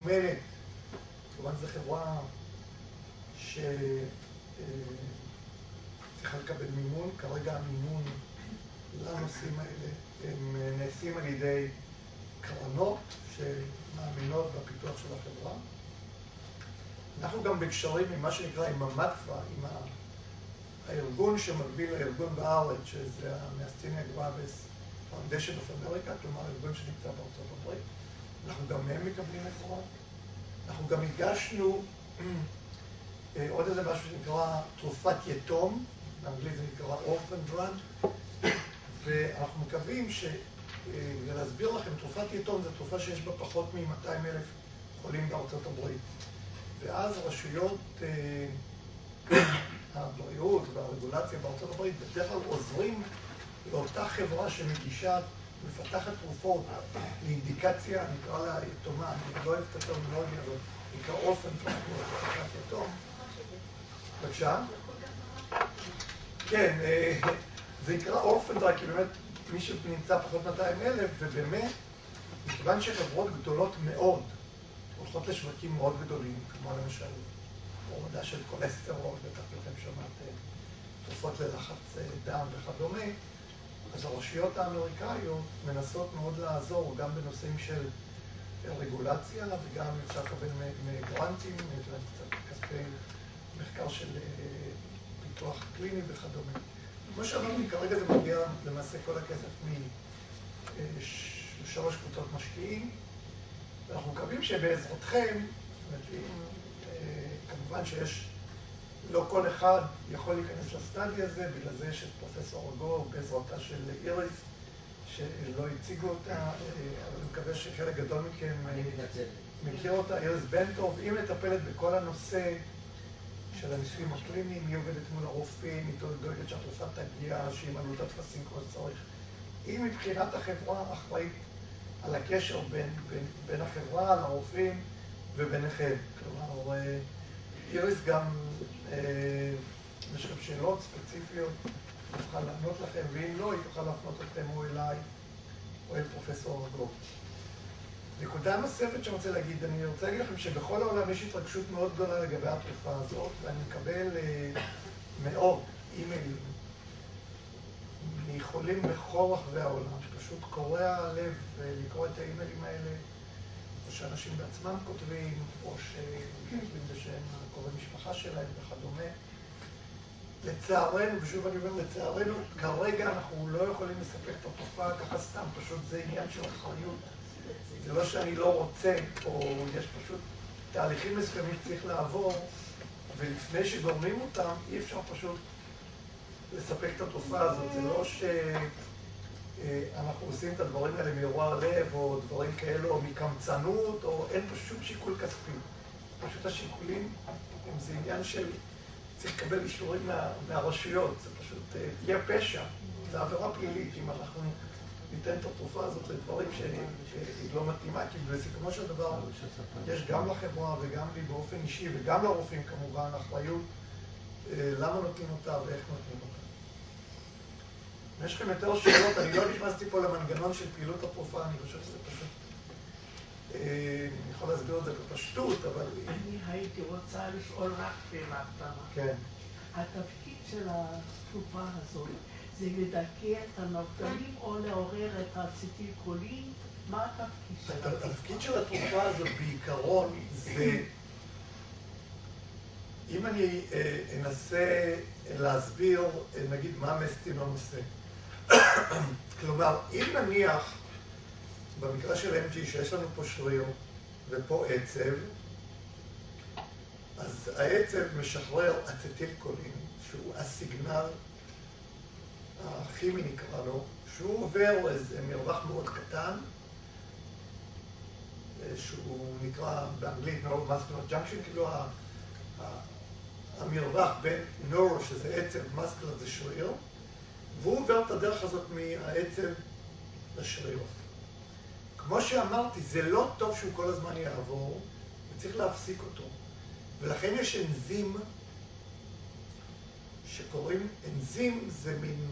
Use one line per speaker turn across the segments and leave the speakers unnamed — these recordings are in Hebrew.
אומרת, כמובן זו חברה שצריכה לקבל מימון, כרגע המימון לנושאים האלה הם נעשים על ידי קרנות שמאמינות בפיתוח של החברה. אנחנו גם בקשרים עם מה שנקרא עם המקפה, עם הארגון שמקביל לארגון בארץ, שזה ה-Myasthenia Gravis Foundation of America, כלומר הארגון שנמצא בארצות הברית. אנחנו גם מהם מקבלים עזרה. אנחנו גם הגשנו עוד איזה משהו שנקרא תרופת יתום, באנגלית זה נקרא Orphan Drug, ואנחנו מקווים להסביר לכם, תרופת יתום זו תרופה שיש בה פחות מ-200,000 חולים בארצות הברית. ואז רשויות הבריאות והרגולציה בארצות הברית בדרך כלל עוזרים לאותה חברה שמגישה, מפתחת תרופות לאינדיקציה, נקרא לה יתומה, אני לא אוהב את הטרמינולוגיה הזאת, נקרא אופן תרופת יתום. בבקשה? כן, זה נקרא אורפן דרג, כי באמת מי שנמצא פחות 200,000, ובאמת, מכיוון שחברות גדולות מאוד, הולכות לשווקים מאוד גדולים, כמו למשל הורדה של קולסטרול, בטח לכם שמעתם, תרופות ללחץ דם וכדומה, אז הרשויות האמריקאיות מנסות מאוד לעזור גם בנושאים של רגולציה, וגם אפשר לקבל מגרנטים, כספי מחקר של פיתוח קליני וכדומה. כמו שאמרתי, כרגע זה מגיע למעשה כל הכסף משלוש קבוצות משקיעים, ואנחנו מקווים שבעזרתכם, כמובן שיש, לא כל אחד יכול להיכנס לסטאדי הזה, בגלל זה יש את פרופסור אגור בעזרתה של איריס, שלא הציגו אותה, אבל אני מקווה שחלק גדול מכם מכיר אותה, איריס בנטוב, היא מטפלת בכל הנושא של הניסויים הקליניים, היא עובדת מול הרופאים, היא דואגת שהתרופה תגיע, שימלאו את הטפסים כמו שצריך. היא מבחינת החברה אחראית על הקשר בין החברה, לרופאים וביניכם. כלומר, איריס גם, יש לכם שאלות ספציפיות, תוכל לענות לכם, ואם לא, היא תוכל להפנות אתכם או אליי או אל פרופסור אגור. נקודה נוספת שאני רוצה להגיד, אני רוצה להגיד לכם שבכל העולם יש התרגשות מאוד גדולה לגבי התרופה הזאת, ואני מקבל מאות אימיילים מחולים בכל רחבי העולם, שפשוט קורע הלב לקרוא את האימיילים האלה, או שאנשים בעצמם כותבים, או שכותבים בשם קורא משפחה שלהם וכדומה. לצערנו, ושוב אני אומר לצערנו, כרגע אנחנו לא יכולים לספק את התרופה ככה סתם, פשוט זה עניין של אחריות. זה לא שאני לא רוצה, או יש פשוט תהליכים מסוימים שצריך לעבור, ולפני שגורמים אותם, אי אפשר פשוט לספק את התרופה הזאת. זה לא שאנחנו עושים את הדברים האלה מרוע לב, או דברים כאלו, או מקמצנות, או אין פה שום שיקול כספי. פשוט השיקולים, זה עניין של צריך לקבל אישורים מהרשויות, זה פשוט תהיה פשע, זה עבירה פלילית אם אנחנו ניתן את התרופה הזאת לדברים שהיא לא מתאימה, כי בסיכומו של דבר יש גם לחברה וגם לי באופן אישי וגם לרופאים כמובן אחריות למה נותנים אותה ואיך נותנים אותה. אם יש לכם יותר שאלות, אני לא נכנסתי פה למנגנון של פעילות התרופה, אני חושב שזה פשוט, אני יכול להסביר את זה בפשטות, אבל...
אני הייתי רוצה לשאול רק שאלה קטנה.
כן.
התפקיד של התרופה הזאת זה לדכא את הנוגדנים או לעורר את האצטילקולין? מה התפקיד של התרופה?
התפקיד של התרופה הזאת בעיקרון זה, אם אני אנסה להסביר, נגיד, מה המסטין הנושא. כלומר, אם נניח, במקרה של MG, שיש לנו פה שריר ופה עצב, אז העצב משחרר אצטילקולין, שהוא הסיגנל הכימי נקרא לו, שהוא עובר איזה מרווח מאוד קטן, שהוא נקרא באנגלית Neuromuscular Junction, כאילו המרווח בין נורו, שזה עצב, מסקולר זה שריר, והוא עובר את הדרך הזאת מהעצב לשריר. כמו שאמרתי, זה לא טוב שהוא כל הזמן יעבור, וצריך להפסיק אותו. ולכן יש אנזים שקוראים, אנזים זה מין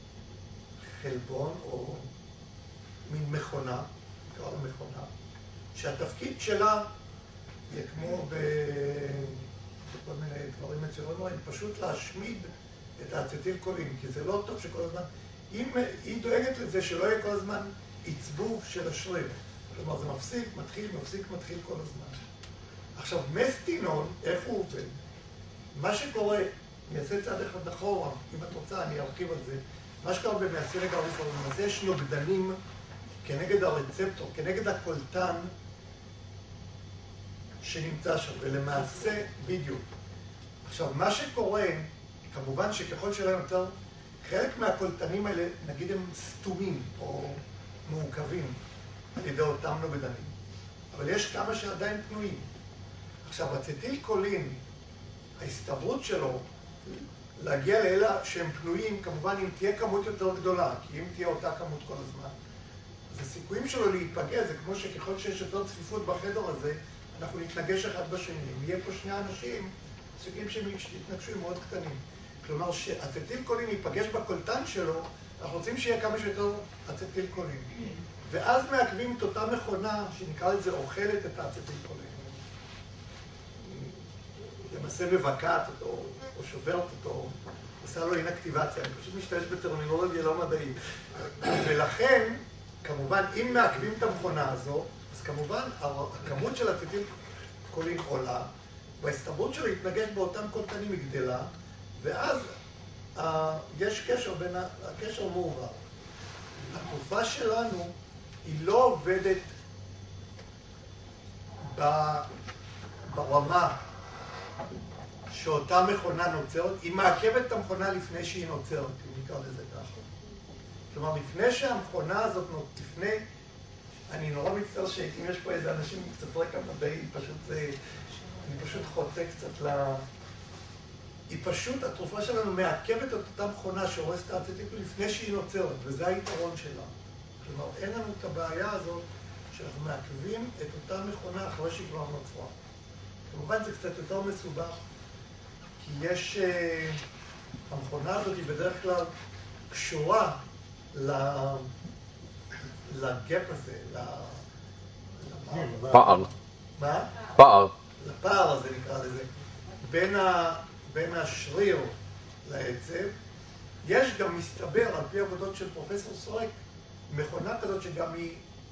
חלבון או מין מכונה, נקרא לה מכונה, שהתפקיד שלה יהיה כמו בכל מיני דברים מצוינים, פשוט להשמיד את האצטיל קולין, כי זה לא טוב שכל הזמן... היא דואגת לזה שלא יהיה כל הזמן עיצבוב של השריר. כלומר, זה מפסיק, מתחיל כל הזמן. עכשיו, מסטינון, איך הוא עובד? מה שקורה, אני אעשה צעד אחד אחורה, אם את רוצה, אני ארחיב על זה. מה שקורה במייסי רגע למעשה יש נוגדנים כנגד הרצפטור, כנגד הקולטן שנמצא שם, ולמעשה בדיוק. עכשיו, מה שקורה, כמובן שככל שלהם יותר, חלק מהקולטנים האלה, נגיד הם סתומים או מעוכבים על ידי אותם נוגדנים, אבל יש כמה שעדיין פנויים. עכשיו, אצטיל קולין, ההסתברות שלו להגיע לאלה שהם פנויים, כמובן אם תהיה כמות יותר גדולה, כי אם תהיה אותה כמות כל הזמן, אז הסיכויים שלו להיפגע זה כמו שככל שיש יותר צפיפות בחדר הזה, אנחנו נתנגש אחד בשני. אם יהיה פה שני אנשים, הסיכויים שהם יתנגשו הם מאוד קטנים. כלומר, שאצטיל קולין ייפגש בקולטן שלו, אנחנו רוצים שיהיה כמה שיותר אצטיל קולין. ואז מעכבים את אותה מכונה, שנקרא לזה אוכלת את האצטיל קולין. למעשה מבקעת אותו, או שוברת אותו, עושה לו אינאקטיבציה. אני פשוט משתמש בטרמינולוגיה לא מדעית. ולכן, כמובן, אם מעכבים את המכונה הזו, אז כמובן, הכמות של אצטיל קולין עולה, וההסתברות שלו להתנגש באותם קולטנים היא גדלה, ואז יש קשר בין, הקשר מעובר. התרופה שלנו היא לא עובדת ברמה שאותה מכונה נוצרת, היא מעכבת את המכונה לפני שהיא נוצרת, אם נקרא לזה ככה. כלומר, לפני שהמכונה הזאת, לפני, אני נורא מצטער שאם יש פה איזה אנשים קצת רקע מדעי, אני פשוט חוטא קצת היא פשוט, התרופה שלנו מעכבת את אותה מכונה שהורסת את האצטיל לפני שהיא נוצרת, וזה היתרון שלה. כלומר, אין לנו את הבעיה הזאת שאנחנו מעכבים את אותה מכונה אחרי שהיא כבר נוצרה. כמובן זה קצת יותר מסובך, כי יש... המכונה הזאת היא בדרך כלל קשורה לגאפ הזה,
פער.
מה?
פער.
לפער הזה נקרא לזה. בין השריר לעצב, יש גם מסתבר, על פי עבודות של פרופסור סורק, מכונה כזאת שגם היא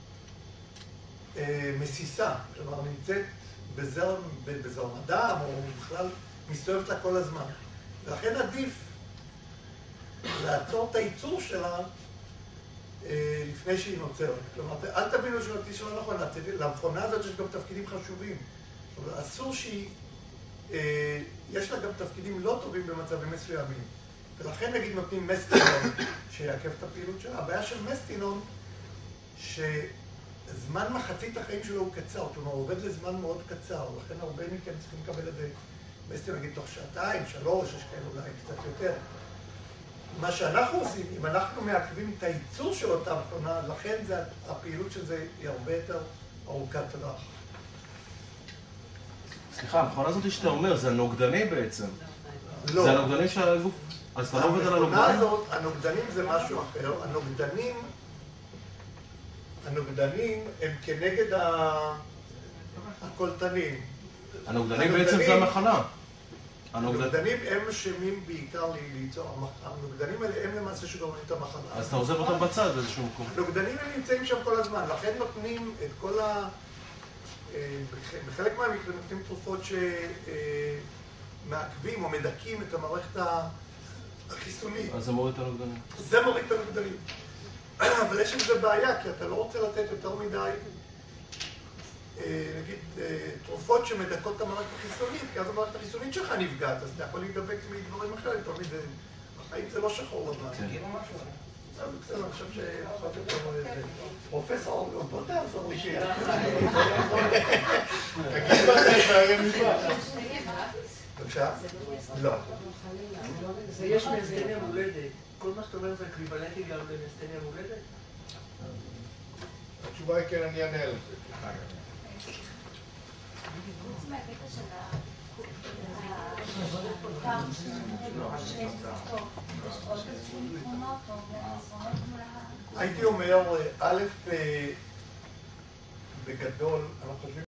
מסיסה, כלומר נמצאת בזרם הדם, או בכלל מסתובבת לה כל הזמן. ולכן עדיף לעצור את הייצור שלה לפני שהיא נוצרת. כלומר, אל תבינו שלא נכון, למכונה הזאת יש גם תפקידים חשובים. אבל אסור שהיא... יש לה גם תפקידים לא טובים במצבים מסוימים. ולכן נגיד נותנים מסטינון שיעכב את הפעילות שלה. הבעיה של מסטינון שזמן מחצית החיים שלו הוא קצר, כלומר הוא עובד לזמן מאוד קצר, לכן הרבה מכם צריכים לקבל את זה מסטינון נגיד תוך שעתיים, 3, יש כאלה אולי קצת יותר. מה שאנחנו עושים, אם אנחנו מעכבים את הייצור של אותה מכונה, לכן הפעילות של זה היא הרבה יותר ארוכת טווח.
סליחה, המכונה הזאת שאתה אומר, זה הנוגדני בעצם.
לא.
זה הנוגדני של הגוף. אז אתה לא עובד על הנוגדנים?
המכונה הזאת, הנוגדנים זה משהו אחר. הנוגדנים הם כנגד הקולטנים.
הנוגדנים בעצם זה המחלה.
הנוגדנים הם אשמים בעיקר ליצור. הנוגדנים האלה הם למעשה שגורמים את המחלה.
אז אתה עוזב אותם בצד באיזשהו מקום.
הנוגדנים הם נמצאים שם כל הזמן, לכן נותנים את כל בחלק מהמקרים נותנים תרופות שמעכבים או מדכאים את המערכת החיסונית.
אז זה מוריד את הנוגדנים.
זה מוריד את הנוגדנים. אבל יש עם זה בעיה, כי אתה לא רוצה לתת יותר מדי, נגיד, תרופות שמדכאות את המערכת החיסונית, כי אז המערכת החיסונית שלך נפגעת, אז אתה יכול להידבק מדברים אחרים, תמיד החיים זה לא שחור לבן. בסדר, אני חושב שפחות יותר פרופסור, בוא תעזור לי שיהיה. תגיד מה זה בעיה מבא. בבקשה? לא.
זה יש מאסטניה מולדת. כל מה שאתה אומר זה אקוויוולנטי גם למאסטניה מולדת?
התשובה היא כן, אני אענה על זה.
חוץ מהקטע של הפער שיש בסוף, יש עוד איזשהו תמונות או חסרונות מול
הייתי אומר, א', בגדול, חושבים